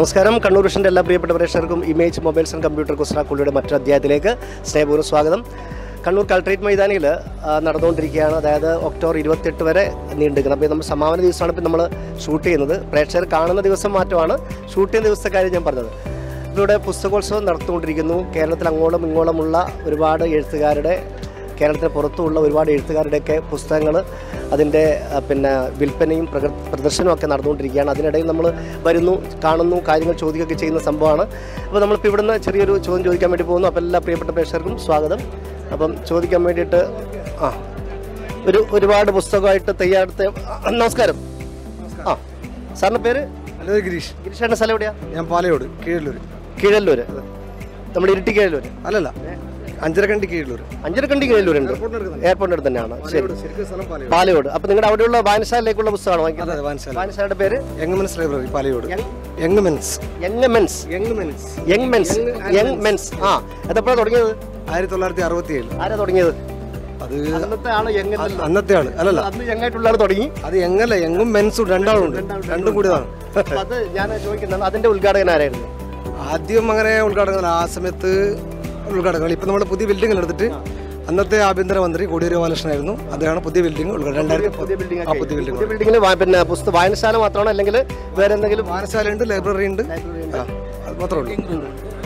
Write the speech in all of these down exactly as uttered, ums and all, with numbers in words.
നമസ്കാരം. കണ്ണൂർ വിഷൻ്റെ എല്ലാ പ്രിയപ്പെട്ട പ്രേക്ഷകർക്കും ഇമേജ് മൊബൈൽസ് ആൻഡ് കമ്പ്യൂട്ടർ കുസ്രാക്കുള്ളിയുടെ മറ്റൊരു അധ്യായത്തിലേക്ക് സ്നേഹപൂർവ്വം സ്വാഗതം. കണ്ണൂർ കളക്ട്രേറ്റ് മൈതാനിയിൽ നടന്നുകൊണ്ടിരിക്കുകയാണ്. അതായത് ഒക്ടോബർ ഇരുപത്തെട്ട് വരെ നീണ്ടുനിൽക്കുന്നത്. അപ്പോൾ നമ്മൾ സമാപന ദിവസമാണ് ഇപ്പോൾ നമ്മൾ ഷൂട്ട് ചെയ്യുന്നത്. പ്രേക്ഷകർ കാണുന്ന ദിവസം മാറ്റമാണ്, ഷൂട്ട് ചെയ്യുന്ന ദിവസത്തെ കാര്യം ഞാൻ പറഞ്ഞത്. ഇവിടെ പുസ്തകോത്സവം നടത്തുകൊണ്ടിരിക്കുന്നു. കേരളത്തിൽ അങ്ങോളം ഇങ്ങോളമുള്ള ഒരുപാട് എഴുത്തുകാരുടെ, കേരളത്തിന് പുറത്തുള്ള ഒരുപാട് എഴുത്തുകാരുടെയൊക്കെ പുസ്തകങ്ങൾ അതിൻ്റെ പിന്നെ വിൽപ്പനയും പ്രക പ്രദർശനവും ഒക്കെ നടന്നുകൊണ്ടിരിക്കുകയാണ്. അതിനിടയിൽ നമ്മൾ വരുന്നു, കാണുന്നു, കാര്യങ്ങൾ ചോദിക്കുകയൊക്കെ ചെയ്യുന്ന സംഭവമാണ്. അപ്പോൾ നമ്മളിപ്പോൾ ഇവിടുന്ന് ചെറിയൊരു ചോദ്യം ചോദിക്കാൻ വേണ്ടി പോകുന്നു. അപ്പോൾ എല്ലാ പ്രിയപ്പെട്ട പ്രേക്ഷകർക്കും സ്വാഗതം. അപ്പം ചോദിക്കാൻ വേണ്ടിയിട്ട് ആ ഒരു ഒരുപാട് പുസ്തകമായിട്ട് തയ്യാറെടുത്ത്. നമസ്കാരം. ആ സാറിൻ്റെ പേര്? ഹലോ ഗിരീഷ്. ഗിരീഷേട്ടൻ്റെ സ്ഥലം എവിടെയാണ്? ഞാൻ പാലയോട്, കീഴല്ലൂർ. കീഴല്ലൂർ, നമ്മുടെ ഇരിട്ടി കീഴല്ലൂർ? അല്ലല്ല, അഞ്ചരക്കണ്ടി കീഴല്ലൂർ. അഞ്ചരക്കണ്ടി കീഴല്ലൂരുണ്ട്, എയർപോർട്ടിൻ്റെ അടുത്ത് തന്നെയാണ്. ശരി, പാലയോട്. അപ്പോൾ നിങ്ങളുടെ അവിടെയുള്ള വായനശാലയിലേക്കുള്ള പുസ്തകമാണ് വാങ്ങിക്കുന്നത്? വായനശാലയുടെ പേര് യങ് മെൻസ് ലൈബ്രറി, പാലയോട്. Young men's young men's young men's young men's young men's ആ അതെപ്പോഴാണ് തുടങ്ങിയത്? ആയിരത്തി തൊള്ളായിരത്തി അറുപത്തി ഏഴ്. ആരാ തുടങ്ങിയത്? അത് അന്നത്തെ ആള് യങ്, അന്നത്തെ ആള് അല്ലല്ല, അന്ന് യങ്ങായിട്ടുള്ള ആൾ തുടങ്ങി. അത് യങ്ങല്ല, യങ്ങും മെൻസും രണ്ടാളുണ്ട്, രണ്ടും കൂടിയതാണ്. അത് ഞാൻ ചോദിക്കുന്നത്, അതിന്റെ ഉദ്ഘാടകൻ ആരായിരുന്നു? ആദ്യം അങ്ങനെ ഉദ്ഘാടകങ്ങൾ ആ സമയത്ത് ഉദ്ഘാടകങ്ങൾ ഇപ്പം നമ്മുടെ പുതിയ ബിൽഡിംഗ് എടുത്തിട്ട് അന്നത്തെ ആഭ്യന്തരമന്ത്രി കോടിയേരി ബാലകൃഷ്ണനായിരുന്നു. അദ്ദേഹമാണ് പുതിയ ബിൽഡിംഗ് ഉദ്ഘാടനം. രണ്ടായിരത്തി പുതിയ ബിൽഡിംഗ് പുതിയ ബിൽഡിംഗിൽ പിന്നെ പുസ്തക വായനശാല മാത്രമാണോ അല്ലെങ്കിൽ വേറെ എന്തെങ്കിലും? വായനശാലയുണ്ട്, ലൈബ്രറി ഉണ്ട്, അത് മാത്രമേ ഉള്ളൂ.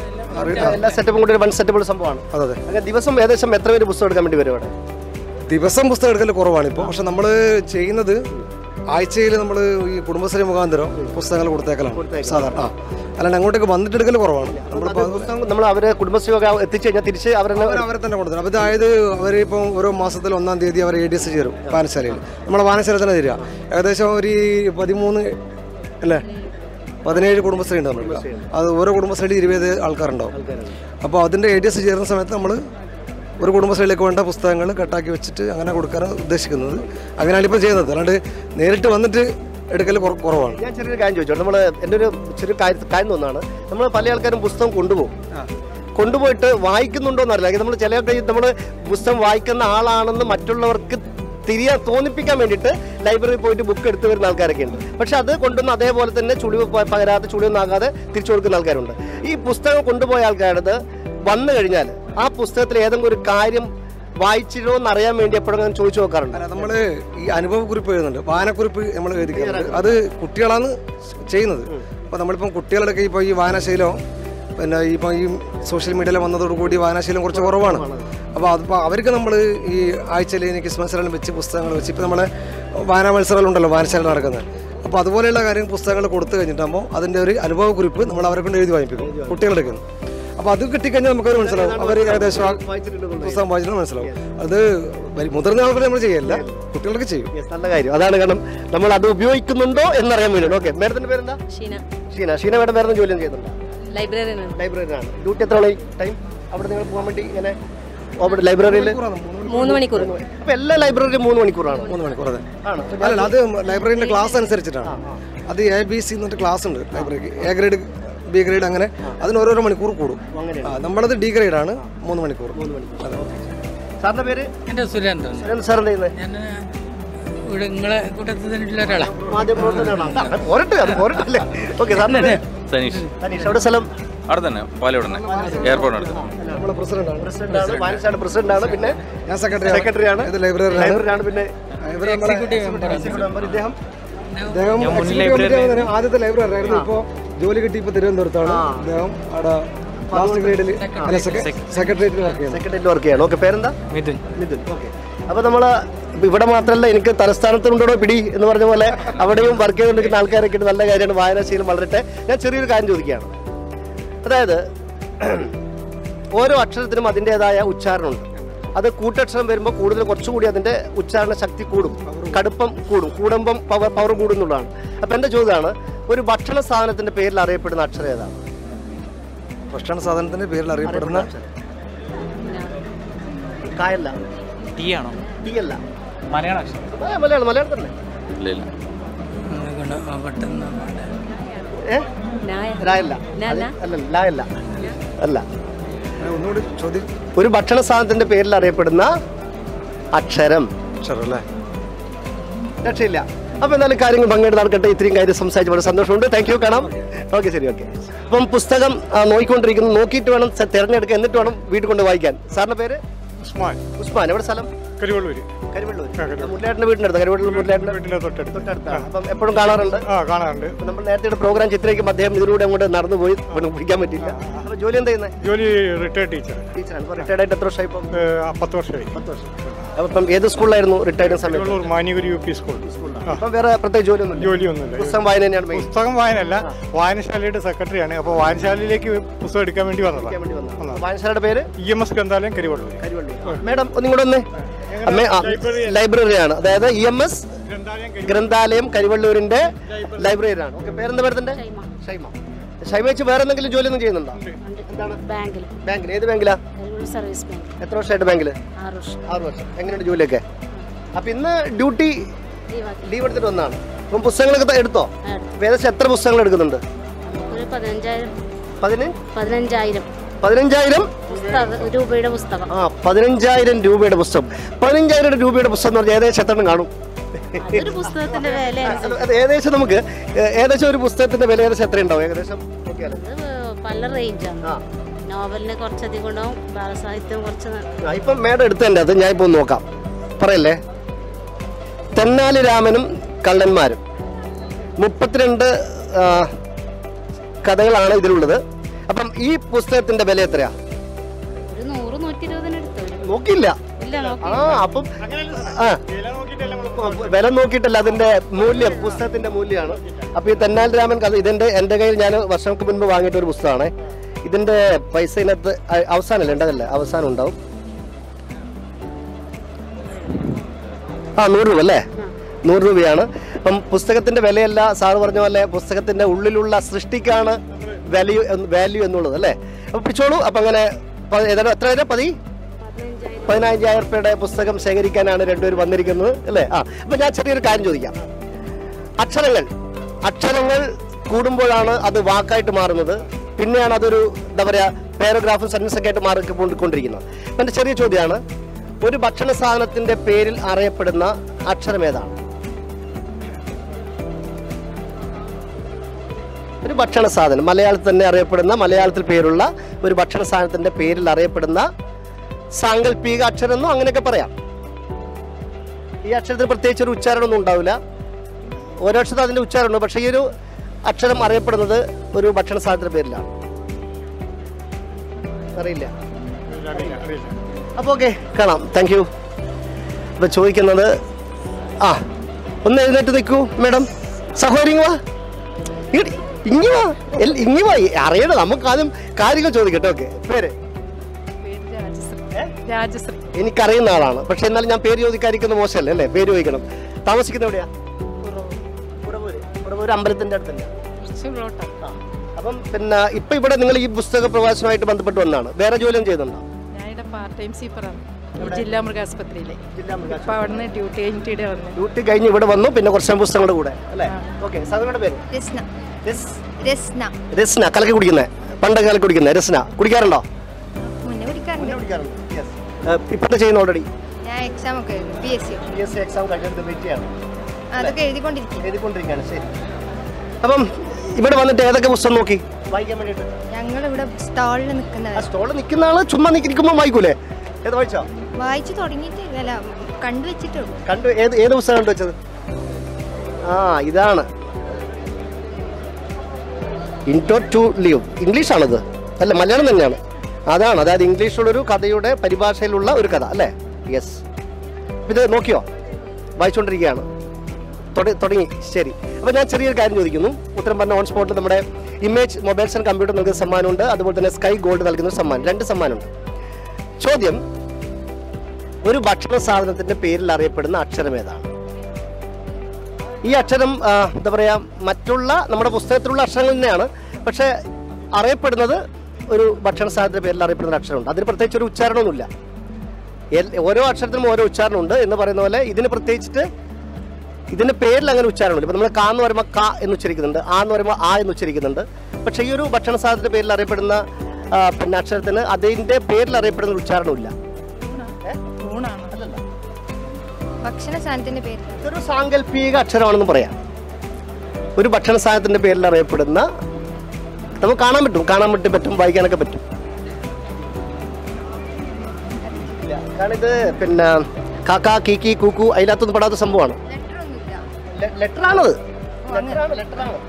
എല്ലാ സെറ്റപ്പും കൂടി ഒരു വൺ സെറ്റപ്പ് സംഭവമാണ്. അതെ അതെ. അങ്ങനെ ദിവസം ഏകദേശം എത്ര പേര് പുസ്തകം എടുക്കാൻ വേണ്ടി വരും ഇവിടെ? ദിവസം പുസ്തകം എടുക്കൽ കുറവാണ് ഇപ്പോൾ. പക്ഷെ നമ്മൾ ചെയ്യുന്നത് ആഴ്ചയിൽ നമ്മൾ ഈ കുടുംബശ്രീ മുഖാന്തരം പുസ്തകങ്ങൾ കൊടുത്തേക്കലാണ് സാധാരണ. ആ അല്ലാണ്ട് അങ്ങോട്ടേക്ക് വന്നിട്ട് എടുക്കൽ കുറവാണ്. നമ്മൾ അവരെ കുടുംബശ്രീ എത്തിച്ചു കഴിഞ്ഞാൽ തിരിച്ച് അവരെ അവരെ തന്നെ കൊടുത്തത്. അപ്പോൾ അതായത് അവരിപ്പം ഓരോ മാസത്തിൽ ഒന്നാം തീയതി അവർ എ ഡി എസ് ചേരും വായനശാലയിൽ. നമ്മളെ വായനശാല തന്നെ തരിക. ഏകദേശം ഒരു പതിമൂന്ന് അല്ലേ പതിനേഴ് കുടുംബശ്രീ ഉണ്ട് നമ്മൾ. അത് ഓരോ കുടുംബശ്രീയിൽ ഇരുപത് ആൾക്കാരുണ്ടാവും. അപ്പോൾ അതിൻ്റെ എ ഡി എസ് ചേരുന്ന സമയത്ത് നമ്മൾ ഒരു കുടുംബശ്രീയിലേക്ക് വേണ്ട പുസ്തകങ്ങൾ കട്ടാക്കി വെച്ചിട്ട് അങ്ങനെ കൊടുക്കാനാണ് ഉദ്ദേശിക്കുന്നത്. അങ്ങനെയാണ് ഇപ്പോൾ ചെയ്യുന്നത്. അല്ലാണ്ട് നേരിട്ട് വന്നിട്ട് എടുക്കൽ കുറവാണ്. ഞാൻ ചെറിയൊരു കാര്യം ചോദിച്ചോട്ടെ. നമ്മൾ എൻ്റെ ഒരു ചെറിയ കാര്യം കാര്യം തോന്നാണ്, നമ്മൾ പല ആൾക്കാരും പുസ്തകം കൊണ്ടുപോകും, കൊണ്ടുപോയിട്ട് വായിക്കുന്നുണ്ടോ എന്നറിയില്ല. നമ്മൾ ചില നമ്മൾ പുസ്തകം വായിക്കുന്ന ആളാണെന്ന് മറ്റുള്ളവർക്ക് തിരിയാ തോന്നിപ്പിക്കാൻ വേണ്ടിയിട്ട് ലൈബ്രറിയിൽ പോയിട്ട് ബുക്ക് എടുത്തു വരുന്ന ആൾക്കാരൊക്കെ ഉണ്ട്. പക്ഷെ അത് കൊണ്ടുവന്ന് അതേപോലെ തന്നെ ചുളിവ് പകരാതെ ചുളിവൊന്നും ആകാതെ തിരിച്ചു കൊടുക്കുന്ന ആൾക്കാരുണ്ട്. ഈ പുസ്തകം കൊണ്ടുപോയ ആൾക്കാരത് വന്നു കഴിഞ്ഞാൽ ആ പുസ്തകത്തിൽ ഏതെങ്കിലും ഒരു കാര്യം വായിച്ചിട്ടോ എന്നറിയാൻ വേണ്ടി എപ്പോഴും ചോദിച്ചു നോക്കാറുണ്ട്. നമ്മൾ ഈ അനുഭവക്കുറിപ്പ് എഴുതുന്നുണ്ട്, വായനക്കുറിപ്പ് നമ്മൾ എഴുതിക്കാറുണ്ട്. അത് കുട്ടികളാണ് ചെയ്യുന്നത്. അപ്പോൾ നമ്മളിപ്പം കുട്ടികളുടെ ഇപ്പോൾ ഈ വായനാശീലം പിന്നെ ഇപ്പം ഈ സോഷ്യൽ മീഡിയയിൽ വന്നതോടുകൂടി വായനാശീലം കുറച്ച് കുറവാണ്. അപ്പോൾ അതിപ്പോൾ അവർക്ക് നമ്മൾ ഈ ആഴ്ചയിൽ ക്വിസ് മത്സരം വെച്ച് പുസ്തകങ്ങൾ വെച്ച് ഇപ്പോൾ നമ്മളെ വായനാ മത്സരങ്ങളുണ്ടല്ലോ വായനശാല നടക്കുന്നത്. അപ്പോൾ അതുപോലെയുള്ള കാര്യം പുസ്തകങ്ങൾ കൊടുത്തു കഴിഞ്ഞിട്ടാകുമ്പോൾ അതിൻ്റെ ഒരു അനുഭവക്കുറിപ്പ് നമ്മൾ അവരെ കൊണ്ട് എഴുതി വായിപ്പിക്കും കുട്ടികളെടുക്കുന്നു. അപ്പോൾ അത് കിട്ടിക്കഴിഞ്ഞാൽ നമുക്കത് മനസ്സിലാവും അവർ ഏകദേശം പുസ്തകം വായിച്ചിട്ട് മനസ്സിലാവും. അത് മുതിർന്ന ആൾക്കാർ നമ്മൾ ചെയ്യല്ല, കുട്ടികളൊക്കെ ചെയ്യും. നല്ല കാര്യം അതാണ്. കാരണം നമ്മൾ അത് ഉപയോഗിക്കുന്നുണ്ടോ എന്നറിയാൻ വേണ്ടിയാണ്. ഓക്കെ, മേഡത്തിന്റെ പേരെന്താ? ഷീന. ഷീന ഷീന മേഡം വേറെ ജോലി ചെയ്യുന്നുണ്ടോ? ലൈബ്രറിയാണ്. ലൈബ്രറിയാണ്. ഡ്യൂട്ടി എത്ര മണി ടൈം അവിടെ നിങ്ങൾ പോകാൻ വേണ്ടി? ഇങ്ങനെ ലൈബ്രറിയിൽ മൂന്ന് മണിക്കൂർ. അപ്പൊ എല്ലാ ലൈബ്രറിയിലും മൂന്ന് മണിക്കൂറാണ്? മൂന്ന് മണിക്കൂർ അതെ ആണ്. അല്ല, അത് ലൈബ്രറിന്റെ ക്ലാസ് അനുസരിച്ചിട്ടാണ്. അത് എ ബി സി എന്നിട്ട് ക്ലാസ് ഉണ്ട് ലൈബ്രറിക്ക്. എ ഗ്രേഡ്, ബി ഗ്രേഡ്, അങ്ങനെ അതിന് ഓരോരോ മണിക്കൂർ കൂടും. നമ്മളത് ഡി ഗ്രേഡ് ആണ്, മൂന്ന് മണിക്കൂർ. സാറിന്റെ പേര്? എന്റെ സുരേന്ദ്രൻ. സുരേന്ദ്രൻ സാർ എന്ത് ചെയ്യുന്നത്? ഞാൻ ഇവിടെ നിങ്ങളെ കൂട്ടത്തിൽ തന്നിട്ടുള്ള ഒരാളാണ്. സനീഷ്. സനീഷ് എവിടെ സ്ഥലം? അവിടെ തന്നെ, പാലയോട് തന്നെ, എയർപോർട്ട് അടുത്ത്. വായനശാല പ്രസിഡന്റാണ്, പിന്നെ ഞാൻ സെക്രട്ടറി സെക്രട്ടറിയാണ്, ലൈബ്രറിയാണ്, പിന്നെ ഇദ്ദേഹം ആദ്യത്തെ ലൈബ്രറി ആയിരുന്നു. ഇപ്പോൾ ജോലി കിട്ടി ഇപ്പോൾ തിരുവനന്തപുരത്താണ്. അദ്ദേഹം അവിടെ ലാസ്റ്റ് ഗ്രേഡിൽ സെക്രട്ടേറിയറ്റിൽ വർക്ക് ചെയ്യണം. സെക്രട്ടേറിയറ്റിൽ വർക്ക് ചെയ്യണം. ഓക്കെ, പേരെന്താ? മിഥുൻ. മിഥുൻ. ഓക്കെ. അപ്പോൾ നമ്മൾ ഇവിടെ മാത്രമല്ല, എനിക്ക് തലസ്ഥാനത്തുണ്ടോ പിടി എന്ന് പറഞ്ഞ പോലെ അവിടെയും വർക്ക് ചെയ്തുകൊണ്ടിരിക്കുന്ന ആൾക്കാരൊക്കെ നല്ല കാര്യമാണ്. വായനാശീലം വളരട്ടെ. ഞാൻ ചെറിയൊരു കാര്യം ചോദിക്കുകയാണ്. അതായത് ഓരോ അക്ഷരത്തിനും അതിൻ്റെതായ ഉച്ചാരണമുണ്ട്. അത് കൂട്ടക്ഷരം വരുമ്പോൾ കൂടുതൽ കുറച്ചുകൂടി അതിൻ്റെ ഉച്ചാരണ ശക്തി കൂടും, കടുപ്പം കൂടും, കൂടുമ്പം പവർ പവർ കൂടുന്നുള്ളതാണ്. അപ്പം എൻ്റെ ചോദ്യമാണ്, ഒരു ഭക്ഷണ സാധനത്തിൻ്റെ പേരിൽ അറിയപ്പെടുന്ന അക്ഷരം ഏതാണ്? ഭക്ഷണ സാധനത്തിൻ്റെ പേരിൽ അറിയപ്പെടുന്ന കായല്ല. ടീ ആണോ? ടീ അല്ല. മലയാളം അക്ഷരം? മലയാളം മലയാളം തന്നെ. അല്ല. ഒരു ഭക്ഷണ സാധനത്തിന്റെ പേരിൽ അറിയപ്പെടുന്ന അക്ഷരം. അക്ഷരം അല്ലേ? രക്ഷയില്ല. അപ്പോൾ എന്നാലും കാര്യങ്ങൾ ഭംഗിയായിട്ട് നടക്കട്ടെ. ഇത്രയും കാര്യം സംസാരിച്ച് വളരെ സന്തോഷമുണ്ട്. Thank you. കാണാം. ഓക്കെ, ശരി. ഓക്കെ. അപ്പം പുസ്തകം നോക്കിക്കൊണ്ടിരിക്കുന്നു. നോക്കിയിട്ട് വേണം തിരഞ്ഞെടുക്കുക, എന്നിട്ട് വേണം വീട്ടിൽ കൊണ്ട് വായിക്കാൻ. സാറിൻ്റെ പേര്? ഉസ്മാൻ. ഉസ്മാൻ. എവിടെ സ്ഥലം? കരിവള്ളൂര്. കരിവള്ളൂർ. മുരളിയേട്ടൻ്റെ വീടിനടുത്ത്? കരിവള്ളൂർ മുരളിയേട്ടൻ്റെ വീട്ടിലെ തൊട്ടടുത്ത്. തൊട്ടടുത്താണ്. അപ്പം എപ്പോഴും കാണാറുണ്ട്? ആ, കാണാറുണ്ട്. നമ്മൾ നേരത്തെ പ്രോഗ്രാം ചിത്രീകരിക്കുമ്പോൾ അദ്ദേഹം ഇതിലൂടെ അങ്ങോട്ട് നടന്നു പോയി പിടിക്കാൻ പറ്റില്ല. അപ്പോൾ ജോലി എന്താ ചെയ്യുന്നത്? ജോലി റിട്ടയർഡ് ടീച്ചർ. ടീച്ചറാണ്. ഇപ്പോൾ റിട്ടയർഡ് ആയിട്ട് എത്ര വർഷമായി? ഇപ്പം പത്ത് വർഷമായി. പത്ത് വർഷം. അപ്പം ഏത് സ്കൂളിലായിരുന്നു റിട്ടയർഡ് സമയത്ത്? Karivellur Maniyur U P school. അപ്പം വേറെ പ്രത്യേകിച്ച് ജോലിയൊന്നും ജോലിയൊന്നുമില്ല. പുസ്തകം വായന തന്നെയാണ് മെയിൻ. പുസ്തകം വായനല്ല, വായനശാലയുടെ സെക്രട്ടറിയാണ്. അപ്പോൾ വായനശാലയിലേക്ക് പുസ്തകം എടുക്കാൻ വേണ്ടി വന്നതാണ്. വായനശാലയുടെ പേര്? ഇ എം എസ് ഗ്രന്ഥാലയം കരിവള്ളൂർ. മേഡം ഒന്നിങ്ങോട്ട് വന്നേ. ലൈബ്രറിയാണ്, അതായത് ഇ എം എസ് ഗ്രന്ഥാലയം കരിവള്ളൂരിന്റെ ലൈബ്രറിയാണ്. ഓക്കെ. പേരെന്താ പേരത്തിന്റെ? ഷൈമ. ഷൈമ വെച്ച് വേറെ എന്തെങ്കിലും ജോലിയൊന്നും ചെയ്യുന്നുണ്ടോ? ബാങ്കിൽ. ബാങ്കിൽ. ഏത് ബാങ്കിലാ? Service bank. എത്ര വർഷമായിട്ട് ബാങ്കില്? ആറ് വർഷം. എങ്ങനെയുണ്ട് ജോലിയൊക്കെ? അപ്പൊ ഇന്ന് ഡ്യൂട്ടി ലീവ് എടുത്തിട്ട് വന്നാണ്. അപ്പം പുസ്തകങ്ങളൊക്കെ എടുത്തോ? ഏകദേശം എത്ര പുസ്തകങ്ങൾ എടുക്കുന്നുണ്ട്? പതിനഞ്ചായിരം. പതിനഞ്ചായിരം രൂപയുടെ പുസ്തകം. ആ, പതിനഞ്ചായിരം രൂപയുടെ പുസ്തകം. പതിനഞ്ചായിരം രൂപയുടെ പുസ്തകം എന്ന് പറഞ്ഞാൽ ഏകദേശം എത്ര കാണും? പുസ്തകത്തിന്റെ വില അത് ഏകദേശം നമുക്ക് ഏകദേശം ഒരു പുസ്തകത്തിന്റെ വില ഏകദേശം എത്ര ഉണ്ടാവും? ഏകദേശം പല റേഞ്ചാണ്. നോവലിന് കുറച്ചധികം ഉണ്ടാവും, ബാലസാഹിത്യം കുറച്ച്. ഇപ്പം മേഡം എടുത്തതിൻ്റെ അത് ഞാൻ ഇപ്പോൾ നോക്കാം, പറയല്ലേ. തെന്നാലി രാമനും കള്ളന്മാരും മുപ്പത്തിരണ്ട് കഥകളാണ് ഇതിലുള്ളത്. അപ്പം ഈ പുസ്തകത്തിന്റെ വില എത്രയാ? ഒരു നൂറ് നൂറ്റി ഇരുപതിന് എടുത്തു. നോക്കിയില്ല. ആ, അപ്പം ആ വില നോക്കിയിട്ടല്ല, അതിന്റെ മൂല്യം, പുസ്തകത്തിന്റെ മൂല്യമാണ്. അപ്പൊ ഈ തെന്നാലി രാമൻ കഥ ഇതിന്റെ എന്റെ കയ്യിൽ ഞാൻ വർഷങ്ങൾക്ക് മുൻപ് വാങ്ങിയിട്ട ഒരു പുസ്തകമാണ്. ഇതിന്റെ പൈസ ഇതിനകത്ത് അവസാനമല്ലേ ഉണ്ടതല്ലേ? അവസാനം ഉണ്ടാവും. ആ, നൂറ് രൂപ അല്ലേ? നൂറ് രൂപയാണ്. അപ്പം പുസ്തകത്തിന്റെ വിലയല്ല, സാറ് പറഞ്ഞ പോലെ പുസ്തകത്തിന്റെ ഉള്ളിലുള്ള സൃഷ്ടിക്കാണ് വാല്യൂ വാല്യൂ എന്നുള്ളത് അല്ലേ? അപ്പൊ പിടിച്ചോളൂ. അപ്പൊ അങ്ങനെ ഏതായാലും എത്ര വരെ? പതി പതിനഞ്ചായിരം രൂപയുടെ പുസ്തകം ശേഖരിക്കാനാണ് രണ്ടുപേർ വന്നിരിക്കുന്നത് അല്ലേ? ആ, അപ്പൊ ഞാൻ ചെറിയൊരു കാര്യം ചോദിക്കാം. അക്ഷരങ്ങൾ അക്ഷരങ്ങൾ കൂടുമ്പോഴാണ് അത് വാക്കായിട്ട് മാറുന്നത്. പിന്നെയാണ് അതൊരു എന്താ പറയാ പാരഗ്രാഫും സെന്റൻസൊക്കെ ആയിട്ട് മാറിക്കൊണ്ടിരിക്കുന്നത്. അപ്പം എൻ്റെ ചെറിയ ചോദ്യമാണ്, ഒരു ഭക്ഷണ സാധനത്തിന്റെ പേരിൽ അറിയപ്പെടുന്ന അക്ഷരം ഏതാണ്? ഒരു ഭക്ഷണ സാധനം മലയാളത്തിൽ തന്നെ അറിയപ്പെടുന്ന, മലയാളത്തിൽ പേരുള്ള ഒരു ഭക്ഷണ സാധനത്തിന്റെ പേരിൽ അറിയപ്പെടുന്ന സാങ്കല്പിക അക്ഷരം എന്നോ അങ്ങനെയൊക്കെ പറയാം. ഈ അക്ഷരത്തിന് പ്രത്യേകിച്ച് ഒരു ഉച്ചാരണമൊന്നും ഉണ്ടാവില്ല. ഓരോ അക്ഷരത്തിൽ അതിന്റെ ഉച്ചാരണമുണ്ട്. പക്ഷേ ഈ ഒരു അക്ഷരം അറിയപ്പെടുന്നത് ഒരു ഭക്ഷണ സാധനത്തിന്റെ പേരിലാണ്. അറിയില്ല? അപ്പോൾ ഓക്കെ, കാണാം. Thank you. ഇപ്പം ചോദിക്കുന്നത്, ആ ഒന്ന് എഴുന്നേറ്റ് നിൽക്കൂ മേഡം. സഹോദരി ഇങ്ങ് വാ, ഇങ്ങ് വാ, ഇങ്ങ് വാ. അറിയണം, നമുക്ക് ആദ്യം കാര്യങ്ങൾ ചോദിക്കട്ടെ. ഓക്കെ. പേര്? എനിക്കറിയുന്ന ആളാണ്, പക്ഷെ എന്നാലും ഞാൻ പേര് ചോദിക്കാതിരിക്കുന്നത് മോശമല്ലേ അല്ലേ? പേര് ചോദിക്കണം. താമസിക്കുന്ന എവിടെയാ? ഒരു അമ്പലത്തിന്റെ അടുത്തല്ല. അപ്പം പിന്നെ ഇപ്പൊ ഇവിടെ നിങ്ങൾ ഈ പുസ്തക പ്രവാസനമായിട്ട് ബന്ധപ്പെട്ട് വന്നാണ്. വേറെ ജോലിയും ചെയ്യുന്നുണ്ടോ? ജില്ലാ മൃഗാസ്പത്രിയിലെ ഡ്യൂട്ടി കഴിഞ്ഞിട്ട് വന്നു. ഡ്യൂട്ടി കഴിഞ്ഞ് ഇവിടെ വന്നു, പിന്നെ കുറച്ച് പുസ്തകങ്ങളുടെ കൂടെ അല്ലേ? ഓക്കെ. സാറിന്റെ പേര്? രസ്ന. കലക്കി കുടിക്കുന്നത്, പണ്ട് കലക്കി കുടിക്കുന്നത് രസ്ന. കുടിക്കാറുണ്ടോ? ഇപ്പോഴത്തെ ചെയ്യുന്ന ഓൾറെഡി എക്സാം കഴിഞ്ഞിട്ട് വെയിറ്റ് ചെയ്യാണ്, എഴുതിക്കൊണ്ടിരിക്കുകയാണ്. ശരി. അപ്പം ഇവിടെ വന്നിട്ട് ഏതൊക്കെ പുസ്തകം നോക്കി വായിക്കാൻ വേണ്ടിട്ട്? ഞങ്ങളിവിടെ സ്റ്റാളിൽ നിൽക്കുന്ന സ്റ്റാളിൽ നിൽക്കുന്ന ആള് ചുമ്മാ നിൽക്കുമ്പോൾ വായിക്കൂലേ? ഏത് വായിച്ചോ? വായിച്ചു തുടങ്ങിയിട്ടില്ല, കണ്ടുവച്ചിട്ടുള്ളൂ. കണ്ടു. ഏത് ഏത് പുസ്തകം കണ്ടുവച്ചത്? ആ, ഇതാണ് ഇൻട്രോ ടു ലീവ്. ഇംഗ്ലീഷ് ആണത് അല്ല, മലയാളം തന്നെയാണ്. അതാണ്, അതായത് ഇംഗ്ലീഷിലുള്ളൊരു കഥയുടെ പരിഭാഷയിലുള്ള ഒരു കഥ അല്ലേ? യെസ്. ഇത് നോക്കിയോ? വായിച്ചുകൊണ്ടിരിക്കുകയാണ്. തുടങ്ങി. ശരി. അപ്പോൾ ഞാൻ ചെറിയൊരു കാര്യം ചോദിക്കുന്നു, ഉത്തരം പറഞ്ഞ ഓൺ സ്പോട്ടിൽ നമ്മുടെ ഇമേജ് മൊബൈൽസ് ആൻഡ് കമ്പ്യൂട്ടർ നൽകുന്ന സമ്മാനമുണ്ട്. അതുപോലെ തന്നെ സ്കൈ ഗോൾഡ് നൽകുന്ന സമ്മാനം, രണ്ട് സമ്മാനമുണ്ട്. ചോദ്യം, ഒരു ഭക്ഷണ സാധനത്തിന്റെ പേരിൽ അറിയപ്പെടുന്ന അക്ഷരം ഏതാണ്? ഈ അക്ഷരം എന്താ പറയാ, മറ്റുള്ള നമ്മുടെ പുസ്തകത്തിലുള്ള അക്ഷരങ്ങൾ തന്നെയാണ്, പക്ഷെ അറിയപ്പെടുന്നത് ഒരു ഭക്ഷണ സാധനത്തിന്റെ പേരിൽ അറിയപ്പെടുന്ന അക്ഷരമുണ്ട്. അതിന് പ്രത്യേകിച്ച് ഒരു ഉച്ചാരണമൊന്നുമില്ല. ഓരോ അക്ഷരത്തിനും ഓരോ ഉച്ചാരണമുണ്ട് എന്ന് പറയുന്ന പോലെ ഇതിന് പ്രത്യേകിച്ചിട്ട് ഇതിന്റെ പേരിൽ അങ്ങനെ ഉച്ചാരണമില്ല. ഇപ്പം നമ്മൾ കാ എന്ന് പറയുമ്പോൾ ക എന്ന് ഉച്ചരിക്കുന്നുണ്ട്, ആ എന്ന് പറയുമ്പോൾ ആ എന്ന് ഉച്ചരിക്കുന്നുണ്ട്. പക്ഷെ ഈ ഒരു ഭക്ഷണ സാധനത്തിന്റെ പേരിൽ അറിയപ്പെടുന്ന പിന്നെ അക്ഷരത്തിന് അതിന്റെ പേരിൽ അറിയപ്പെടുന്ന ഒരു ഉച്ചാരണമില്ല. ഭക്ഷണ സാധനത്തിന്റെ പേര് ഇതൊരു സാങ്കല്പിക അക്ഷരമാണെന്ന് പറയാം. ഒരു ഭക്ഷണ സാധനത്തിന്റെ പേരിൽ അറിയപ്പെടുന്ന, നമുക്ക് കാണാൻ പറ്റും കാണാൻ പറ്റും പറ്റും വായിക്കാനൊക്കെ പറ്റും. കാരണം ഇത് പിന്നെ കാക്ക കീക്കി കൂക്കു അതിനകത്തൊന്നും പെടാത്ത സംഭവമാണ്. ലെറ്റർ ഒന്നുമില്ല. ലെറ്ററാണത്. ലെറ്ററാണ് ലെറ്ററാണ്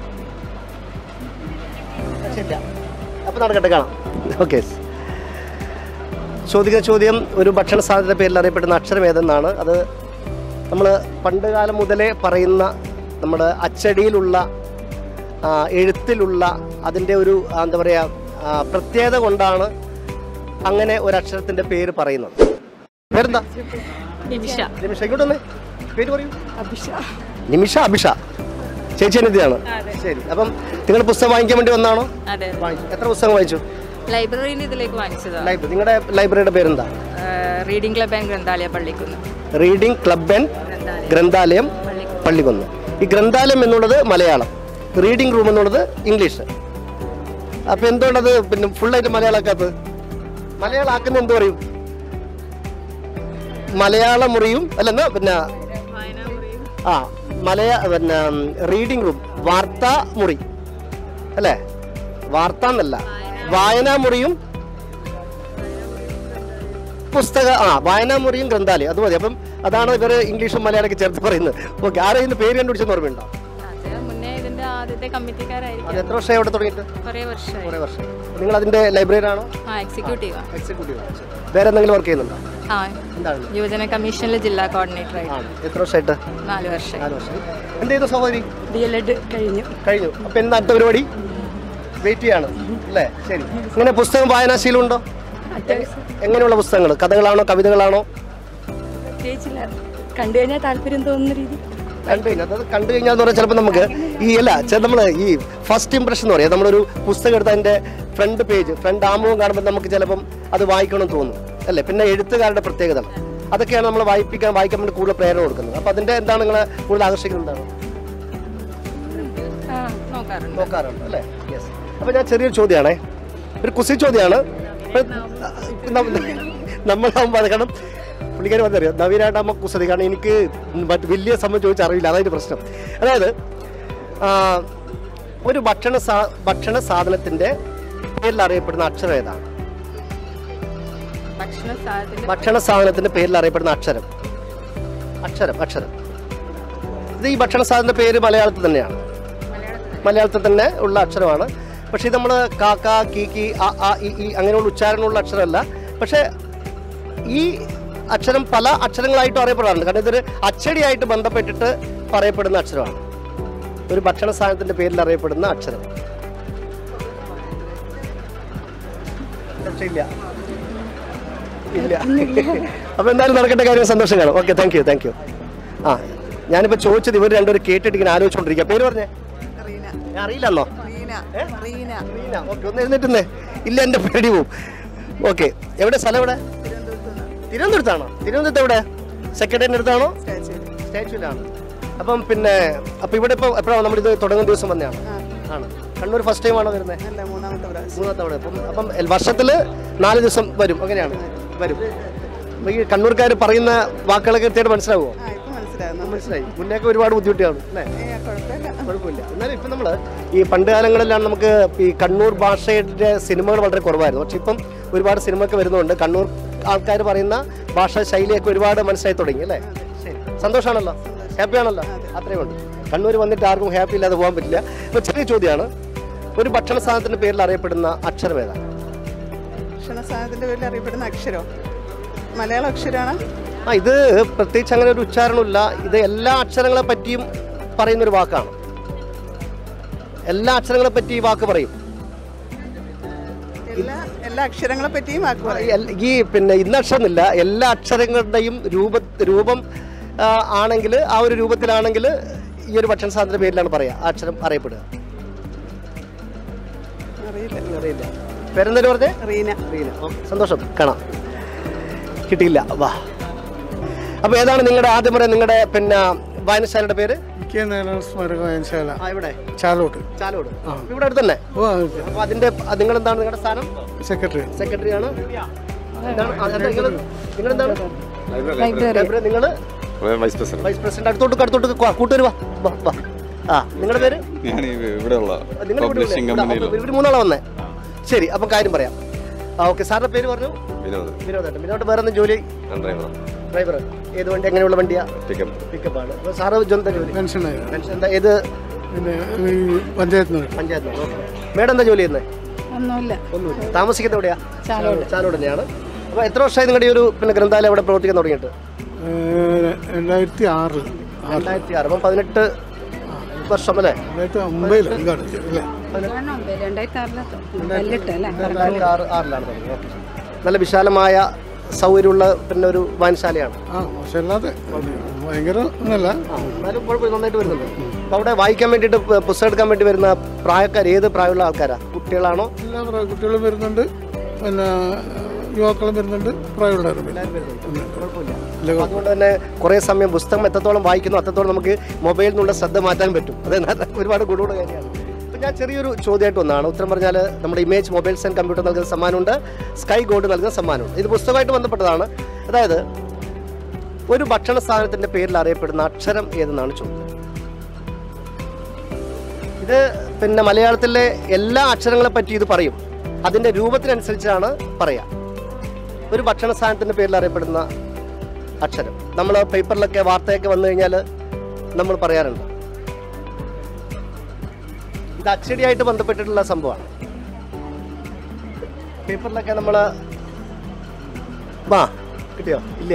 ശരിയാ. അപ്പൊ നടക്കട്ടെ, കാണാം. ഓക്കെ, ചോദിക്കുന്ന ചോദ്യം ഒരു ഭക്ഷണ സാധനത്തിന്റെ പേരിൽ അറിയപ്പെടുന്ന അക്ഷരം ഏതെന്നാണ്. അത് നമ്മൾ പണ്ട് കാലം മുതലേ പറയുന്ന നമ്മുടെ അച്ചടിയിലുള്ള എഴുത്തിലുള്ള അതിൻ്റെ ഒരു എന്താ പറയുക പ്രത്യേകത കൊണ്ടാണ് അങ്ങനെ ഒരു അക്ഷരത്തിൻ്റെ പേര് പറയുന്നത്. പേരെന്താ? നിമിഷ. നിമിഷ. ഇങ്ങോട്ട് വന്നേ, പേര് പറയൂ. അഭിഷ. നിമിഷ. അഭിഷ. ചേച്ചി അനിതയാണ്. ശരി. അപ്പം നിങ്ങൾ പുസ്തകം വാങ്ങിക്കാൻ വേണ്ടി വന്നാണോ? അതെ. എത്ര പുസ്തകം വായിച്ചു? ലൈബ്രറിയിൽ ഇതിലേക്ക് വാങ്ങിച്ചതാണ്. ലൈബ്രറി. നിങ്ങളുടെ ലൈബ്രറിയുടെ പേരെന്താ? റീഡിംഗ് ക്ലബ് ആൻഡ് ഗ്രന്ഥാലയ പള്ളിക്കുന്ന്. റീഡിംഗ് ക്ലബ് ആൻഡ് ഗ്രന്ഥാലയം പള്ളിക്കുന്ന്. ഈ ഗ്രന്ഥാലയം എന്നുള്ളത് മലയാളം, റീഡിംഗ് റൂം എന്നുള്ളത് ഇംഗ്ലീഷ്. അപ്പം എന്തുകൊണ്ടത് പിന്നെ ഫുള്ളായിട്ട് മലയാളമാക്കാത്തത്? മലയാളം ആക്കുന്ന എന്ത് പറയും? മലയാള മുറിയും അല്ലെന്നാ പിന്നെ ആ മലയാ പിന്നെ റീഡിംഗ് റൂം, വാർത്താ മുറി അല്ലേ? വാർത്ത എന്നല്ല, വായനാ മുറിയും പുസ്തക ആ വായനാ മുറിയും ഗ്രന്ഥാലയം, അത് മതി. അപ്പം അതാണ് ഇവർ ഇംഗ്ലീഷും മലയാളമൊക്കെ ചേർത്ത് പറയുന്നത്. ഓക്കെ, ആരെയും പേര് കണ്ടുപിടിച്ചെന്ന് ഓർമ്മയുണ്ടോ? ആദ്യത്തെ കമ്മിറ്റിക്കാരായിരിക്കും. അത് എത്ര വർഷമായി അവിടെ തുടങ്ങിയിട്ട്? കുറേ വർഷമായി. കുറേ വർഷം. നിങ്ങൾ അതിന്റെ ലൈബ്രറിയിലാണോ? ആ, എക്സിക്യൂട്ടീവ്. എക്സിക്യൂട്ടീവ്. വേറെ എന്തെങ്കിലും വർക്ക് ചെയ്യുന്നുണ്ടോ? ആ, എന്താണ്? യുവജന കമ്മീഷനിലെ ജില്ലാ കോർഡിനേറ്റർ ആയിട്ട്. എത്ര വർഷമായിട്ട്? നാല് വർഷം. നാല് വർഷം. എന്ത് ചെയ്തു സഹോദരി? ഡി എൽ എഡ് കഴിഞ്ഞു. കഴിഞ്ഞു. അപ്പൊ എന്താ അടുത്ത പരിപാടി? വെയിറ്റ് ചെയ്യാണ് അല്ലേ? ശരി. ഇങ്ങനെ പുസ്തകം വായനാശീലം ഉണ്ടോ? എങ്ങനെയുള്ള പുസ്തകങ്ങൾ? കഥകളാണോ കവിതകളാണോ? കണ്ടു കഴിഞ്ഞാൽ താല്പര്യം തോന്നുന്ന രീതി. കണ്ടു കഴിഞ്ഞാൽ അത് കണ്ടു കഴിഞ്ഞാൽ എന്ന് പറഞ്ഞാൽ ചിലപ്പോൾ നമുക്ക് ഈ അല്ല നമ്മൾ ഈ ഫസ്റ്റ് ഇംപ്രഷൻ എന്ന് പറയാം. നമ്മളൊരു പുസ്തകം എടുത്ത് അതിൻ്റെ ഫ്രണ്ട് പേജ് ഫ്രണ്ട് ആമുഖം കാണുമ്പോൾ നമുക്ക് ചിലപ്പം അത് വായിക്കണമെന്ന് തോന്നും അല്ലേ? പിന്നെ എഴുത്തുകാരുടെ പ്രത്യേകത അതൊക്കെയാണ് നമ്മൾ വായിപ്പിക്കാൻ വായിക്കാൻ വേണ്ടി കൂടുതൽ പ്രേരണ കൊടുക്കുന്നത്. അപ്പം അതിൻ്റെ എന്താണ് നിങ്ങളെ കൂടുതൽ ആകർഷിക്കുന്നത്? നോക്കാറുണ്ട് അല്ലേ? യെസ്. അപ്പം ഞാൻ ചെറിയൊരു ചോദ്യമാണേ, ഒരു കുസി ചോദ്യമാണ്. നമ്മളാകുമ്പോൾ അത് കാരണം പുള്ളിക്കാരി വന്നറിയാം നവീനായിട്ടാകുമ്പോൾ കുസതി, കാരണം എനിക്ക് മറ്റ് വലിയ സമയം ചോദിച്ചാൽ അറിയില്ല, അതായത് പ്രശ്നം. അതായത് ഒരു ഭക്ഷണ സാ ഭക്ഷണ സാധനത്തിൻ്റെ പേരിൽ അറിയപ്പെടുന്ന അക്ഷരം ഏതാണ്? ഭക്ഷണ സാധനത്തിൻ്റെ പേരിൽ അറിയപ്പെടുന്ന അക്ഷരം അക്ഷരം അക്ഷരം ഇത് ഈ ഭക്ഷണ സാധനത്തിൻ്റെ പേര് മലയാളത്തിൽ തന്നെയാണ്, മലയാളത്തിൽ തന്നെ ഉള്ള അക്ഷരമാണ്. പക്ഷേ ഇത് നമ്മൾ കാക്ക കീക്കി അ ആ ഇ ഈ അങ്ങനെയുള്ള ഉച്ചാരണമുള്ള അക്ഷരമല്ല. പക്ഷേ ഈ അക്ഷരം പല അക്ഷരങ്ങളായിട്ടും അറിയപ്പെടാറുണ്ട്. കാരണം ഇതൊരു അച്ചടിയായിട്ട് ബന്ധപ്പെട്ടിട്ട് പറയപ്പെടുന്ന അക്ഷരമാണ്. ഒരു ഭക്ഷണ സാധനത്തിൻ്റെ പേരിൽ അറിയപ്പെടുന്ന അക്ഷരം ഇല്ല ഇല്ല. അപ്പോൾ എന്തായാലും നടക്കേണ്ട കാര്യം സന്തോഷം കാണും. Okay, thank you thank you. ആ, ഞാനിപ്പോൾ ചോദിച്ചത് ഇവർ രണ്ടുപേരും കേട്ടിട്ട് ഇങ്ങനെ ആലോചിച്ചുകൊണ്ടിരിക്കുക. പേര് പറഞ്ഞേ? അറിയില്ലെന്നോ? ഓക്കെ, ഒന്ന് എഴുന്നേറ്റുന്നേ. ഇല്ല, എൻ്റെ പേടി പോവും. ഓക്കെ, എവിടെ സ്ഥലം? എവിടെ? തിരുവനന്തപുരത്താണോ? തിരുവനന്തപുരത്ത് എവിടെ? സെക്രട്ടറിയുടെ അടുത്താണോ? സ്റ്റാച്യൂലാണ്. അപ്പം പിന്നെ അപ്പം ഇവിടെ ഇപ്പോൾ എപ്പോഴാണ് നമ്മളിത് തുടങ്ങുന്ന ദിവസം വന്നെയാണ്? ആണ്. കണ്ണൂർ ഫസ്റ്റ് ടൈം ആണോ വരുന്നത്? മൂന്നാമത്തെ തവണ. അപ്പം അപ്പം വർഷത്തിൽ നാല് ദിവസം വരും, അങ്ങനെയാണ് വരും. ഈ കണ്ണൂർക്കാർ പറയുന്ന വാക്കുകളൊക്കെ കൃത്യമായിട്ട് മനസ്സിലാവുമോ? മനസ്സിലായി. മുന്നേക്ക് ഒരുപാട് ബുദ്ധിമുട്ടിയാണ് അല്ലേ? കുഴപ്പമില്ല. എന്നാലും ഇപ്പം നമ്മൾ ഈ പണ്ട് കാലങ്ങളിലാണ് നമുക്ക് ഈ കണ്ണൂർ ഭാഷയുടെ സിനിമകൾ വളരെ കുറവായിരുന്നു. പക്ഷെ ഇപ്പം ഒരുപാട് സിനിമയൊക്കെ വരുന്നുണ്ട്. കണ്ണൂർ ആൾക്കാർ പറയുന്ന ഭാഷാ ശൈലിയൊക്കെ ഒരുപാട് മനസ്സിലായി തുടങ്ങി അല്ലേ? ശരി, സന്തോഷമാണല്ലോ, ഹാപ്പി ആണല്ലോ. അത്രയും ഉണ്ട്. കണ്ണൂർ വന്നിട്ട് ആർക്കും ഹാപ്പി ഇല്ലാതെ പോകാൻ പറ്റില്ല. ഇപ്പോൾ ചെറിയ ചോദ്യമാണ്, ഒരു ഭക്ഷണ സാധനത്തിൻ്റെ പേരിൽ അറിയപ്പെടുന്ന അക്ഷരം ഏതാണ്? ഭക്ഷണ സാധനത്തിൻ്റെ പേരിൽ അറിയപ്പെടുന്ന അക്ഷരം മലയാള അക്ഷരമാണ്. ആ, ഇത് പ്രത്യേകിച്ച് അങ്ങനെ ഒരു ഉച്ചാരണമില്ല. ഇത് എല്ലാ അക്ഷരങ്ങളെ പറ്റിയും പറയുന്നൊരു വാക്കാണ്. എല്ലാ അക്ഷരങ്ങളെ പറ്റി ഈ വാക്ക് പറയും. എല്ലാ എല്ലാ അക്ഷരങ്ങളെ പറ്റിയും വാക്ക് പറയും. ഈ പിന്നെ ഇന്ന അക്ഷരമില്ല, എല്ലാ അക്ഷരങ്ങളുടെയും രൂപ രൂപം ആണെങ്കിൽ ആ ഒരു രൂപത്തിലാണെങ്കിൽ ഈ ഒരു ഭക്ഷണ സാധനത്തിന്റെ പേരിലാണ് പറയുക ആ അക്ഷരം അറിയപ്പെടുക. അറിയില്ല. പേരെന്തായാലും പറഞ്ഞേ? റീന. റീന. സന്തോഷം, കാണാം. കിട്ടിയില്ല. വാ. അപ്പൊ ഏതാണ് നിങ്ങളുടെ ആദ്യം പറയാം നിങ്ങളുടെ പിന്നെ വായനശാലയുടെ പേര്? വായനശാല. ഇവിടെ ചാലോട്. ചാലോട്. ഇവിടെ അടുത്ത് തന്നെ. അപ്പൊ അതിന്റെ നിങ്ങൾ എന്താണ് നിങ്ങളുടെ സ്ഥാനം? സെക്രട്ടറി. സെക്രട്ടറി ആണ്. നിങ്ങളെന്താണ്? വൈസ് പ്രസിഡന്റ് വൈസ് പ്രസിഡന്റ് അടുത്തോട്ട് അടുത്തോട്ട് കൂട്ടുവരുവാ ആ നിങ്ങളുടെ പേര് ഞാൻ ഇവിടെയുള്ള പബ്ലിഷിംഗ് കമ്പനിയിൽ ഇവർ മൂന്നാളെ വന്നേ ശരി അപ്പം കാര്യം പറയാം ആ ഓക്കെ സാറിന്റെ പേര് പറഞ്ഞു വിനോദ് വിനോദേട്ടൻ വിനോദ് വേറെ എന്തും ജോലി ഡ്രൈവർ ഡ്രൈവർ ഏത് വണ്ടി എങ്ങനെയുള്ള വണ്ടിയാ പിക്കപ്പ് പിക്കപ്പ് ആണ് അപ്പോൾ സാറ് എന്താ ജോലി പെൻഷൻ പെൻഷൻ എന്താ ഏത് പഞ്ചായത്ത് പഞ്ചായത്ത് മേഡം എന്താ ജോലി ചെയ്യുന്നത് ഒന്നുമില്ല ഒന്നുമില്ല താമസിക്കുന്നത് എവിടെയാ ചാലോട്. ചാലോട് തന്നെയാണ് അപ്പോൾ എത്ര വർഷമായി നിങ്ങളുടെ ഈ ഒരു പിന്നെ ഗ്രന്ഥാലയം അവിടെ പ്രവർത്തിക്കാൻ തുടങ്ങിയിട്ട് രണ്ടായിരത്തി ആറ് രണ്ടായിരത്തി ആറ് അപ്പം പതിനെട്ട് വർഷം അല്ലേ രണ്ടായിരത്തി ഒമ്പതിൽ രണ്ടായിരത്തി ആറ് ആറിലാണ് തുടങ്ങി ഓക്കെ നല്ല വിശാലമായ സൗകര്യമുള്ള പിന്നെ ഒരു വായനശാലയാണ് ആ പക്ഷെ അല്ലാതെ ഭയങ്കര ഒന്നല്ല എന്നാലും കുഴപ്പമില്ല നന്നായിട്ട് വരുന്നുണ്ട് അപ്പോൾ അവിടെ വായിക്കാൻ വേണ്ടിയിട്ട് പ- പുസ്തകം എടുക്കാൻ വേണ്ടി വരുന്ന പ്രായക്കാർ ഏത് പ്രായമുള്ള ആൾക്കാരാ കുട്ടികളാണോ എല്ലാ പ്രായ കുട്ടികളും വരുന്നുണ്ട് പിന്നെ യുവാക്കളും വരുന്നുണ്ട് പ്രായമുള്ളവരും കുഴപ്പമില്ല അതുകൊണ്ട് തന്നെ കുറേ സമയം പുസ്തകം എത്രത്തോളം വായിക്കുന്നു അത്രത്തോളം നമുക്ക് മൊബൈലിൽ നിന്നുള്ള ശ്രദ്ധ മാറ്റാൻ പറ്റും അത് നല്ല ഒരുപാട് ഗുണമുള്ള കാര്യമാണ് അപ്പം ഞാൻ ചെറിയൊരു ചോദ്യമായിട്ട് ഒന്നാണ് ഉത്തരം പറഞ്ഞാൽ നമ്മുടെ ഇമേജ് മൊബൈൽസ് ആൻഡ് കമ്പ്യൂട്ടർ നൽകുന്ന സമ്മാനമുണ്ട് സ്കൈ ഗോൾഡ് നൽകുന്ന സമ്മാനമുണ്ട് ഇത് പുസ്തകമായിട്ട് ബന്ധപ്പെട്ടതാണ് അതായത് ഒരു ഭക്ഷണ സാധനത്തിൻ്റെ പേരിൽ അറിയപ്പെടുന്ന അക്ഷരം ഏതെന്നാണ് ചോദ്യം ഇത് പിന്നെ മലയാളത്തിലെ എല്ലാ അക്ഷരങ്ങളെ പറ്റി ഇത് പറയും അതിൻ്റെ രൂപത്തിനനുസരിച്ചാണ് പറയാം ഒരു ഭക്ഷണ സാധനത്തിൻ്റെ പേരിൽ അറിയപ്പെടുന്ന അക്ഷരം നമ്മൾ പേപ്പറിലൊക്കെ വാർത്തയൊക്കെ വന്നു കഴിഞ്ഞാൽ നമ്മൾ പറയാറുണ്ട് ഇത് അച്ചടിയായിട്ട് ബന്ധപ്പെട്ടിട്ടുള്ള സംഭവമാണ് പേപ്പറിലൊക്കെ നമ്മൾ വാ കിട്ടിയോ ഇല്ല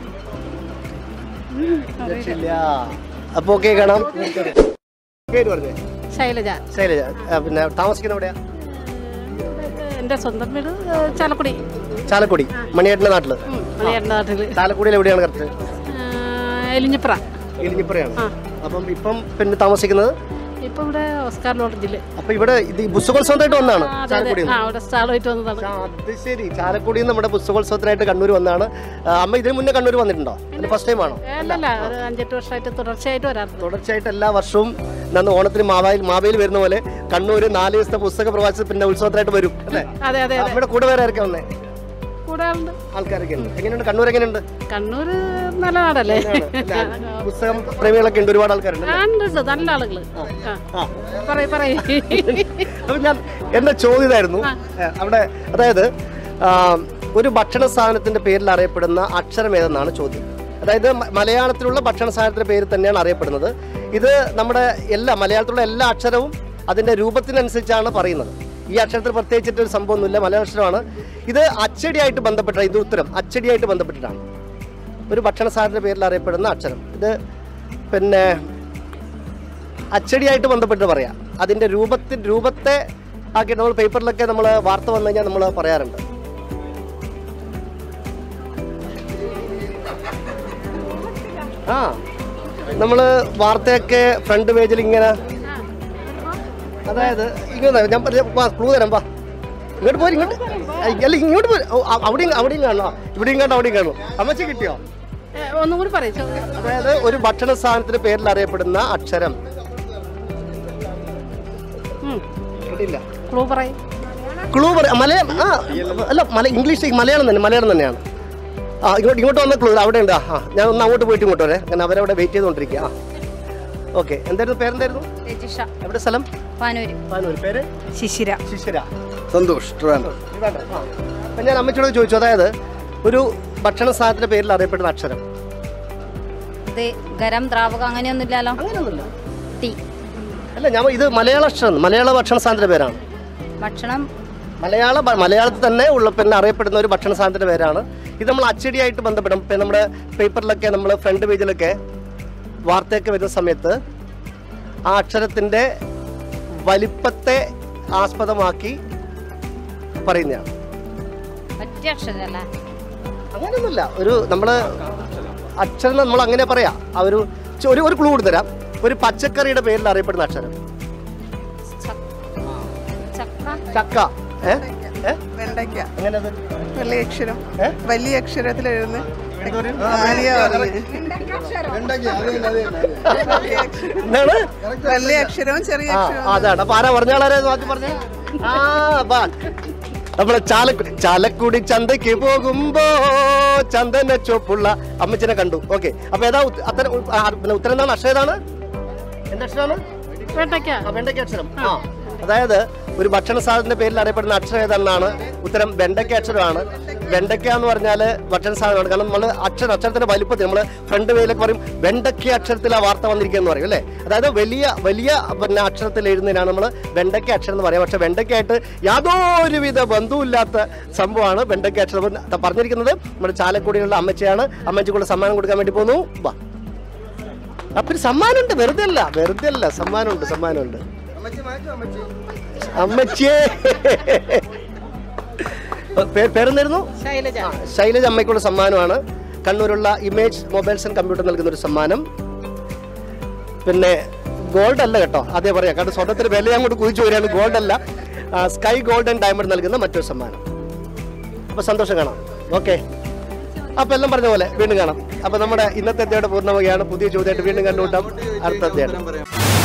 ഇല്ല അപ്പോൾ ഓക്കെ കാണാം പേര് പറഞ്ഞേ ശൈലജ. ശൈലജ ആ, പിന്നെ താമസിക്കുന്ന എവിടെയാ എൻ്റെ സ്വന്തം വീട് ചാലക്കുടി. ചാലക്കുടി മണിയേട്ടൻ്റെ നാട്ടില് മലയാളം നാട്ടിൽ ചാലക്കുടിയിൽ എവിടെയാണ് കറക്റ്റ് എലിഞ്ഞിപ്ര. ഇരിഞ്ഞിപ്പുറയാണ് അപ്പം ഇപ്പം പിന്നെ താമസിക്കുന്നത് ഇപ്പം ഇവിടെ ഓസ്കാർ ലോഡ്ജിൽ. അപ്പൊ ഇവിടെ ഇത് ഈ പുസ്തകോത്സവത്തായിട്ട് വന്നതാണ് ചാലക്കുടി ആ അവിടെ സ്റ്റാളുമായിട്ട് വന്നതാണ്. അത് ശരി ചാലക്കുടിയിൽ നിന്ന് നമ്മുടെ പുസ്തകോത്സവത്തിനായിട്ട് കണ്ണൂർ വന്നതാണ് ആ, അമ്മ ഇതിന് മുന്നേ കണ്ണൂർ വന്നിട്ടുണ്ടോ ഫസ്റ്റ് ടൈം ആണോ അല്ലല്ല ഒരു അഞ്ചെട്ട് വർഷമായിട്ട് തുടർച്ചയായിട്ട് വരാറുണ്ട്. തുടർച്ചയായിട്ട് എല്ലാ വർഷവും നന്ന് ഓണത്തിന് മാവായിൽ മാവേലി വരുന്ന പോലെ കണ്ണൂർ നാല് ദിവസത്തെ പുസ്തക പ്രവാസി പിന്നെ ഉത്സവത്തിനായിട്ട് വരും അല്ലേ അതെ അതെ അതെ. നമ്മുടെ കൂടെ വേറെ ആരൊക്കെ വന്നേ കൂടെ ആളുണ്ട്. ആൾക്കാരൊക്കെ ഉണ്ട് എങ്ങനെയുണ്ട് കണ്ണൂർ എങ്ങനെയുണ്ട് കണ്ണൂർ നല്ല നാടല്ലേ? പുസ്തകം പ്രേമികളൊക്കെ ഉണ്ട് ഒരുപാട് ആൾക്കാരുണ്ട് ആ, ഉണ്ട്, ഉണ്ട്. നല്ല ആളുകള്. ആ. പറയ് പറയ്. അപ്പൊ ഞാൻ എന്റെ ചോദ്യം ഇതായിരുന്നു ഏ, അവിടെ അതായത് ആ, ഒരു ഭക്ഷണ സാധനത്തിന്റെ പേരിൽ അറിയപ്പെടുന്ന അക്ഷരം ഏതെന്നാണ് ചോദ്യം അതായത് മ- മലയാളത്തിലുള്ള ഭക്ഷണ സാധനത്തിന്റെ പേര് തന്നെയാണ് അറിയപ്പെടുന്നത് ഇത് നമ്മുടെ എല്ലാ മലയാളത്തിലുള്ള എല്ലാ അക്ഷരവും അതിന്റെ രൂപത്തിനനുസരിച്ചാണ് പറയുന്നത് ഈ അക്ഷരത്തിൽ പ്രത്യേകിച്ചിട്ട് ഒരു സംഭവമൊന്നുമില്ല മലയാള അക്ഷരമാണ് ഇത് അച്ചടിയായിട്ട് ബന്ധപ്പെട്ട ഇത് ഉത്തരം അച്ചടിയായിട്ട് ബന്ധപ്പെട്ടിട്ടാണ് ഒരു ഭക്ഷണ സാധനത്തിന്റെ പേരിൽ അറിയപ്പെടുന്ന അക്ഷരം ഇത് പിന്നെ അച്ചടിയായിട്ട് ബന്ധപ്പെട്ട് പറയാം അതിൻ്റെ രൂപത്തിൽ രൂപത്തെ ആക്കി നമ്മൾ പേപ്പറിലൊക്കെ നമ്മൾ വാർത്ത വന്നു കഴിഞ്ഞാൽ നമ്മൾ പറയാറുണ്ട് ആ നമ്മൾ വാർത്തയൊക്കെ ഫ്രണ്ട് പേജിൽ ഇങ്ങനെ അതായത് ഇങ്ങനെ ഞാൻ ക്ലൂ തരാം വാ ഇങ്ങോട്ട് പോരി ഇങ്ങോട്ട് അല്ല ഇങ്ങോട്ട് പോരി അവിടെയും അവിടെയും കാണണോ ഇവിടെയും കാണോ അവിടെയും കാണോ അമ്മച്ചി കിട്ടിയോ ഒന്നും കൂടി പറയും. അതായത് ഒരു ഭക്ഷണ സാധനത്തിന്റെ പേരിൽ അറിയപ്പെടുന്ന അക്ഷരം ക്ലൂ പറയും. ക്ലൂ പറയാം മലയാളം ആ അല്ല മല ഇംഗ്ലീഷ് മലയാളം തന്നെ മലയാളം തന്നെയാണ് ആ ഇങ്ങോട്ട് ഇങ്ങോട്ട് വന്ന ക്ലൂ അവിടെ ഉണ്ട് ആ ഞാൻ ഒന്ന് അങ്ങോട്ട് പോയിട്ട് ഇങ്ങോട്ട് വരെ കാരണം അവരവിടെ വെയിറ്റ് ചെയ്തുകൊണ്ടിരിക്കുക ആ ഓക്കെ എന്തായിരുന്നു പേരെന്തായിരുന്നു രജിഷ. എവിടെ സ്ഥലം പാനൂര്. പാനൂർ പേര് ശിശിര. ശിശിര സന്തോഷ് ട്രിവാൻഡ്രം. അപ്പം ഞാൻ അമ്മച്ചിയോട് ചോദിച്ചു അതായത് ഒരു ഭക്ഷണ സാധനത്തിന്റെ പേരിൽ അറിയപ്പെടുന്ന അക്ഷരം ഇത് ഗരം ദ്രാവകം അങ്ങനെയൊന്നുമില്ലല്ലോ. അങ്ങനെയൊന്നുമില്ല ടീ അല്ല ഞാൻ ഇത് മലയാള അക്ഷരം മലയാള ഭക്ഷണ സാധനത്തിന്റെ പേരാണ് ഭക്ഷണം മലയാള മലയാളത്തിൽ തന്നെ ഉള്ള പിന്നെ അറിയപ്പെടുന്ന ഒരു ഭക്ഷണ സാധനത്തിന്റെ പേരാണ് ഇത് നമ്മൾ അച്ചടിയായിട്ട് ബന്ധപ്പെടും ഇപ്പം നമ്മുടെ പേപ്പറിലൊക്കെ നമ്മൾ ഫ്രണ്ട് പേജിലൊക്കെ വാർത്തയൊക്കെ വരുന്ന സമയത്ത് ആ അക്ഷരത്തിൻ്റെ വലിപ്പത്തെ ആസ്പദമാക്കി പറയുന്നതാണ് ഒറ്റ അക്ഷരമല്ല. അങ്ങനെയൊന്നുമില്ല ഒരു നമ്മൾ അക്ഷരം നമ്മൾ അങ്ങനെ പറയാം ആ ഒരു ചെ- ഒരു ഒരു ക്ലൂ തരാം ഒരു പച്ചക്കറിയുടെ പേരിൽ അറിയപ്പെടുന്ന അക്ഷരം ചക്ക. ചക്ക ഏ ഏ വെണ്ടയ്ക്ക. എങ്ങനെയത് വലിയ അക്ഷരം ഏ? വലിയ അക്ഷരത്തിൽ എഴുതുന്ന എന്താണ് വലിയ അക്ഷരവും ചെറിയ ആ അക്ഷരവും. അതാണ് അപ്പൊ ആരാ പറഞ്ഞ ആളാരായിരുന്നു ആദ്യം പറഞ്ഞേ ആ ബാ നമ്മളെ ചാലക്കുടി ചാലക്കുടി ചന്തയ്ക്ക് പോകുമ്പോ ചന്ദന ചോപ്പുള്ള അമ്മച്ചിനെ കണ്ടു. ഓക്കെ, അപ്പൊ ഏതാ ഉത്ത- അത്തരം ഉ- ആ, പിന്നെ ഉത്തരം എന്താണ്? അക്ഷരം ഏതാണ്? എന്താ അക്ഷരമാണ്? ആ, വെണ്ടയ്ക്ക അക്ഷരം. ആ, അതായത് ഒരു ഭക്ഷണ സാധനത്തിന്റെ പേരിൽ അറിയപ്പെടുന്ന അക്ഷരം ഏതാണെന്നാണ് ഉത്തരം. വെണ്ടയ്ക്ക അക്ഷരമാണ്. വെണ്ടയ്ക്ക എന്ന് പറഞ്ഞാൽ ഭക്ഷണ സാധനമാണ്. കാരണം നമ്മൾ അക്ഷരം അക്ഷരത്തിന്റെ വലിപ്പത്തിൽ നമ്മൾ ഫ്രണ്ട് വേയിലൊക്കെ പറയും വെണ്ടയ്ക്ക അക്ഷരത്തിൽ ആ വാർത്ത വന്നിരിക്കുക പറയും അല്ലേ. അതായത് വലിയ വലിയ പിന്നെ അക്ഷരത്തിൽ എഴുതുന്നതിനാണ് നമ്മൾ വെണ്ടയ്ക്ക അക്ഷരം എന്ന് പറയാം. പക്ഷെ വെണ്ടയ്ക്കായിട്ട് യാതൊരുവിധ ബന്ധവുമില്ലാത്ത സംഭവമാണ് വെണ്ടയ്ക്ക അക്ഷരം. അപ്പം പറഞ്ഞിരിക്കുന്നത് നമ്മുടെ ചാലക്കുടിയിലുള്ള അമ്മച്ചിയാണ്. അമ്മച്ചിക്കുള്ള സമ്മാനം കൊടുക്കാൻ വേണ്ടി പോകുന്നു. വാ, അപ്പൊ ഒരു സമ്മാനമുണ്ട്. വെറുതെ അല്ല, വെറുതെ അല്ല, സമ്മാനമുണ്ട്, സമ്മാനമുണ്ട്. അമ്മച്ചിയെ പേരെന്തായിരുന്നു? ശൈലജ. അമ്മയ്ക്കുള്ള സമ്മാനമാണ്. കണ്ണൂരുള്ള ഇമേജ് മൊബൈൽസ് ആൻഡ് കമ്പ്യൂട്ടർ നൽകുന്ന ഒരു സമ്മാനം. പിന്നെ ഗോൾഡ് അല്ല കേട്ടോ, അതേ പറയാം, കാരണം സ്വർണ്ണത്തിന് വില അങ്ങോട്ട് കുതിച്ചു വരികയാണ്. ഗോൾഡ് അല്ല, സ്കൈ ഗോൾഡ് ആൻഡ് ഡയമണ്ട് നൽകുന്ന മറ്റൊരു സമ്മാനം. അപ്പൊ സന്തോഷം കാണാം. ഓക്കെ, അപ്പൊ എല്ലാം പറഞ്ഞ പോലെ വീണ്ടും കാണാം. അപ്പൊ നമ്മുടെ ഇന്നത്തെ അധ്യായം പൂർണ്ണമാവുകയാണ്. പുതിയ ചോദ്യമായിട്ട് വീണ്ടും കണ്ടുകൂട്ടാം അടുത്ത അധ്യായം.